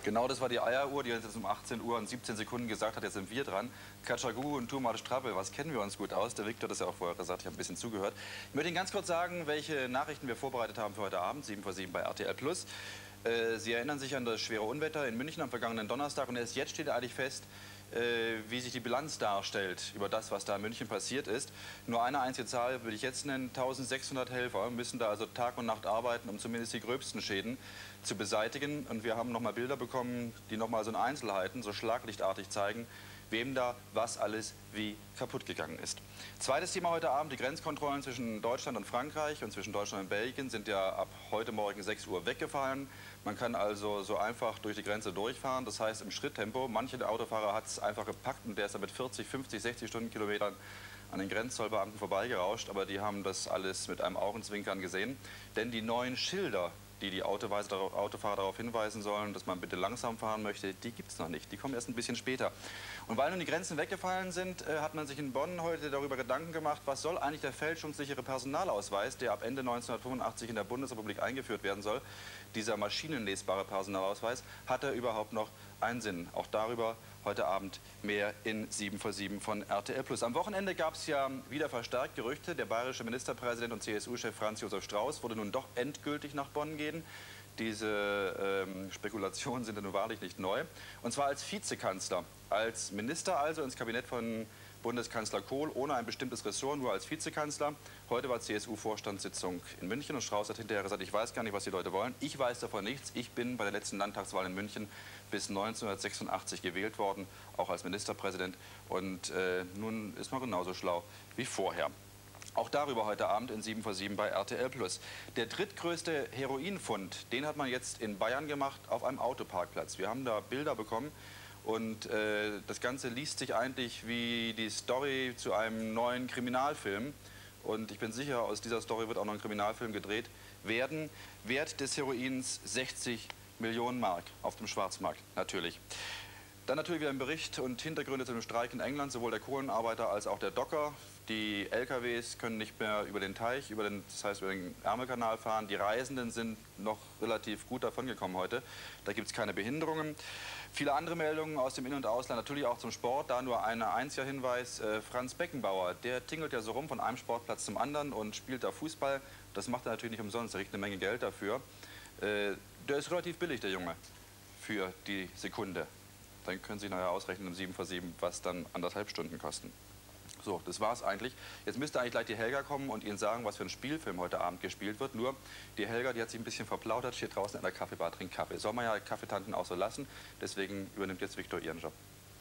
Genau, das war die Eieruhr, die jetzt um 18 Uhr und 17 Sekunden gesagt hat, jetzt sind wir dran. Katschagu und Tumat Strappel, was kennen wir uns gut aus? Der Viktor hat das ja auch vorher gesagt, ich habe ein bisschen zugehört. Ich möchte Ihnen ganz kurz sagen, welche Nachrichten wir vorbereitet haben für heute Abend, 7 vor 7 bei RTL+. Sie erinnern sich an das schwere Unwetter in München am vergangenen Donnerstag und erst jetzt steht eigentlich fest, wie sich die Bilanz darstellt über das, was da in München passiert ist. Nur eine einzige Zahl würde ich jetzt nennen, 1600 Helfer müssen da also Tag und Nacht arbeiten, um zumindest die gröbsten Schäden zu beseitigen. Und wir haben nochmal Bilder bekommen, die nochmal so in Einzelheiten, so schlaglichtartig zeigen, wem da was alles wie kaputt gegangen ist. Zweites Thema heute Abend, die Grenzkontrollen zwischen Deutschland und Frankreich und zwischen Deutschland und Belgien sind ja ab heute Morgen 6 Uhr weggefallen. Man kann also so einfach durch die Grenze durchfahren, das heißt im Schritttempo. Manche Autofahrer hat es einfach gepackt und der ist dann mit 40, 50, 60 Stundenkilometern an den Grenzzollbeamten vorbeigerauscht, aber die haben das alles mit einem Augenzwinkern gesehen. Denn die neuen Schilder, die Autofahrer darauf hinweisen sollen, dass man bitte langsam fahren möchte, die gibt es noch nicht. Die kommen erst ein bisschen später. Und weil nun die Grenzen weggefallen sind, hat man sich in Bonn heute darüber Gedanken gemacht, was soll eigentlich der fälschungssichere Personalausweis, der ab Ende 1985 in der Bundesrepublik eingeführt werden soll, dieser maschinenlesbare Personalausweis, hat er überhaupt noch einen Sinn? Auch darüber heute Abend mehr in 7 vor 7 von RTL+. Am Wochenende gab es ja wieder verstärkt Gerüchte, der bayerische Ministerpräsident und CSU-Chef Franz Josef Strauß wurde nun doch endgültig nach Bonn gehen. Diese Spekulationen sind ja nun wahrlich nicht neu. Und zwar als Vizekanzler, als Minister also ins Kabinett von Bundeskanzler Kohl, ohne ein bestimmtes Ressort, nur als Vizekanzler. Heute war CSU-Vorstandssitzung in München und Strauß hat hinterher gesagt, ich weiß gar nicht, was die Leute wollen. Ich weiß davon nichts. Ich bin bei der letzten Landtagswahl in München bis 1986 gewählt worden, auch als Ministerpräsident. Und nun ist man genauso schlau wie vorher. Auch darüber heute Abend in 7 vor 7 bei RTL+. Der drittgrößte Heroinfund, den hat man jetzt in Bayern gemacht auf einem Autoparkplatz. Wir haben da Bilder bekommen und das Ganze liest sich eigentlich wie die Story zu einem neuen Kriminalfilm. Und ich bin sicher, aus dieser Story wird auch noch ein Kriminalfilm gedreht werden. Wert des Heroins 60 Millionen Mark auf dem Schwarzmarkt, natürlich. Dann natürlich wieder ein Bericht und Hintergründe zu dem Streik in England, sowohl der Kohlenarbeiter als auch der Docker. Die LKWs können nicht mehr über den Teich, das heißt über den Ärmelkanal fahren. Die Reisenden sind noch relativ gut davongekommen heute. Da gibt es keine Behinderungen. Viele andere Meldungen aus dem In- und Ausland, natürlich auch zum Sport. Da nur ein einziger Hinweis. Franz Beckenbauer, der tingelt ja so rum von einem Sportplatz zum anderen und spielt da Fußball. Das macht er natürlich nicht umsonst, er kriegt eine Menge Geld dafür. Der ist relativ billig, der Junge, für die Sekunde. Dann können Sie nachher ausrechnen um 7 vor 7, was dann 1,5 Stunden kosten. So, das war's eigentlich. Jetzt müsste eigentlich gleich die Helga kommen und Ihnen sagen, was für ein Spielfilm heute Abend gespielt wird. Nur, die Helga, die hat sich ein bisschen verplaudert, steht draußen in der Kaffeebar, trinkt Kaffee. Soll man ja Kaffeetanten auch so lassen. Deswegen übernimmt jetzt Viktor ihren Job.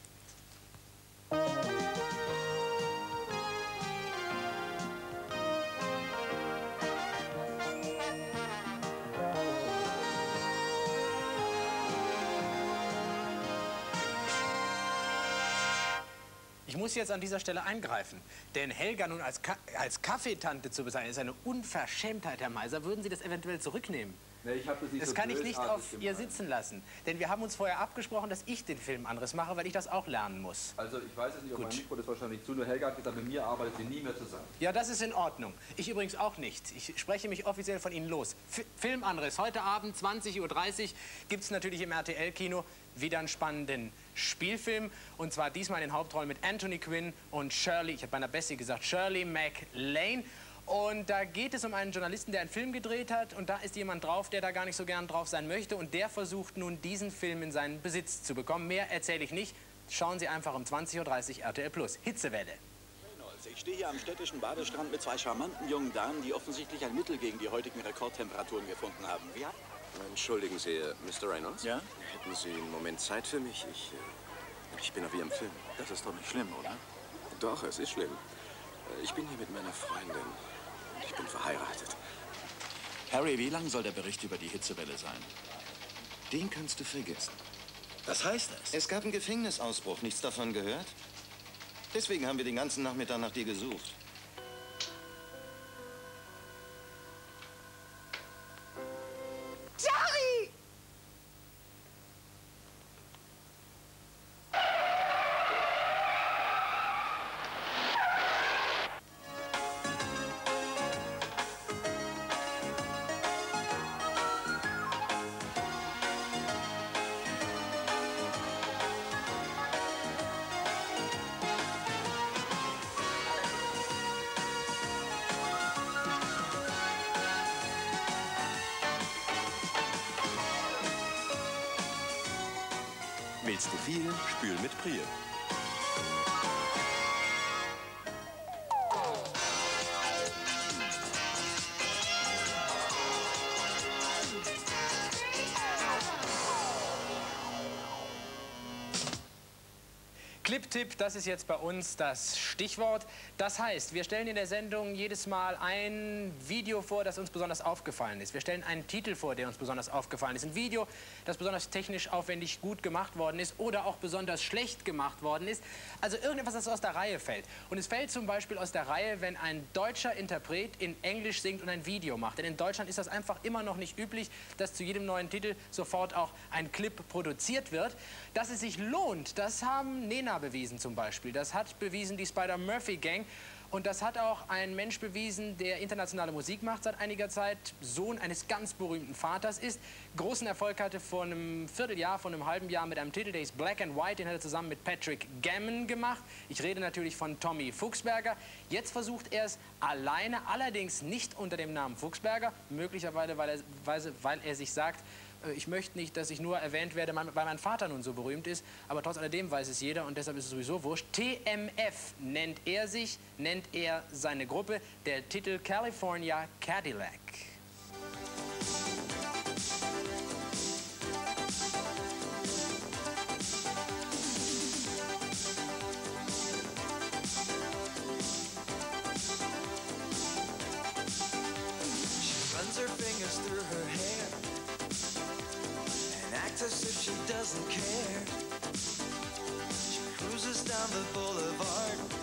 Ich muss jetzt an dieser Stelle eingreifen, denn Helga nun als Kaffeetante zu bezeichnen, ist eine Unverschämtheit, Herr Meiser. Würden Sie das eventuell zurücknehmen? Nee, ich hab das nicht das so kann ich nicht auf gemeint. ihr sitzen lassen, denn wir haben uns vorher abgesprochen, dass ich den Film anderes mache, weil ich das auch lernen muss. Also ich weiß es nicht, ob Gut. mein Mikro das wahrscheinlich zu, nur Helga hat gesagt, mit mir arbeitet sie nie mehr zusammen. Ja, das ist in Ordnung. Ich übrigens auch nicht. Ich spreche mich offiziell von Ihnen los. Filmanriss. Heute Abend 20:30 Uhr gibt es natürlich im RTL-Kino wieder einen spannenden Spielfilm. Und zwar diesmal in den Hauptrollen mit Anthony Quinn und Shirley, ich habe meiner Bessie gesagt, Shirley MacLaine. Und da geht es um einen Journalisten, der einen Film gedreht hat. Und da ist jemand drauf, der da gar nicht so gern drauf sein möchte. Und der versucht nun, diesen Film in seinen Besitz zu bekommen. Mehr erzähle ich nicht. Schauen Sie einfach um 20:30 Uhr RTL+. Hitzewelle. Ich stehe hier am städtischen Badestrand mit zwei charmanten jungen Damen, die offensichtlich ein Mittel gegen die heutigen Rekordtemperaturen gefunden haben. Ja? Entschuldigen Sie, Mr. Reynolds? Ja? Hätten Sie einen Moment Zeit für mich? Ich bin auf Ihrem Film. Das ist doch nicht schlimm, oder? Doch, es ist schlimm. Ich bin hier mit meiner Freundin und ich bin verheiratet. Harry, wie lang soll der Bericht über die Hitzewelle sein? Den kannst du vergessen. Was heißt das? Es gab einen Gefängnisausbruch. Nichts davon gehört? Deswegen haben wir den ganzen Nachmittag nach dir gesucht. Jerry! Mehlst du viel, spül mit Priel. Clip-Tipp, das ist jetzt bei uns das Stichwort. Das heißt, wir stellen in der Sendung jedes Mal ein Video vor, das uns besonders aufgefallen ist. Wir stellen einen Titel vor, der uns besonders aufgefallen ist. Ein Video, das besonders technisch aufwendig gut gemacht worden ist oder auch besonders schlecht gemacht worden ist. Also irgendetwas, das aus der Reihe fällt. Und es fällt zum Beispiel aus der Reihe, wenn ein deutscher Interpret in Englisch singt und ein Video macht. Denn in Deutschland ist das einfach immer noch nicht üblich, dass zu jedem neuen Titel sofort auch ein Clip produziert wird. Dass es sich lohnt, das haben Nena bewiesen zum Beispiel. Das hat bewiesen die Spider-Murphy-Gang. Und das hat auch ein Mensch bewiesen, der internationale Musik macht seit einiger Zeit, Sohn eines ganz berühmten Vaters ist, großen Erfolg hatte vor einem Vierteljahr, vor einem halben Jahr mit einem Titel, der ist Black and White, den hat er zusammen mit Patrick Gammon gemacht. Ich rede natürlich von Tommy Fuchsberger. Jetzt versucht er es alleine, allerdings nicht unter dem Namen Fuchsberger, möglicherweise weil er sich sagt, ich möchte nicht, dass ich nur erwähnt werde, weil mein Vater nun so berühmt ist, aber trotz alledem weiß es jeder und deshalb ist es sowieso wurscht. TMF nennt er sich, nennt er seine Gruppe, der Titel California Cadillac. She runs her fingers through her hair and acts as if she doesn't care. She cruises down the boulevard